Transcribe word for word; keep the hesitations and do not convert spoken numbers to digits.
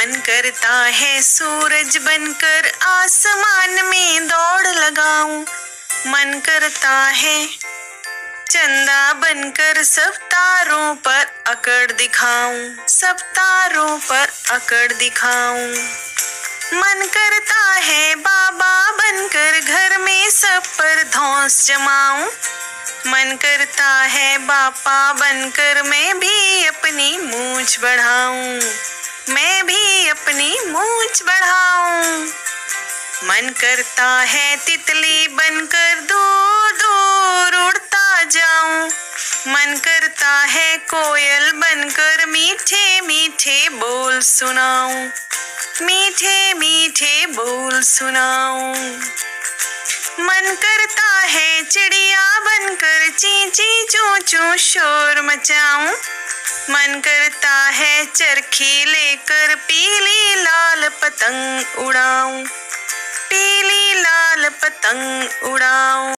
मन करता है सूरज बनकर आसमान में दौड़ लगाऊं। मन करता है चंदा बनकर सब तारों पर अकड़ दिखाऊं, सब तारों पर अकड़ दिखाऊं। मन करता है बाबा बनकर घर में सब पर धौंस जमाऊं। मन करता है बापा बनकर मैं भी अपनी मूंछ बढ़ाऊं, मैं भी अपनी मूंछ बढ़ाऊं। मन करता है तितली बनकर दूर दूर उड़ता जाऊं। मन करता है कोयल बनकर मीठे मीठे बोल सुनाऊं, मीठे मीठे बोल सुनाऊं। मन करता है चिड़िया बनकर ची ची चू चू शोर मचाऊं। मन करता है चरखी लेकर पीली लाल पतंग उड़ाऊं, पीली लाल पतंग उड़ाऊं।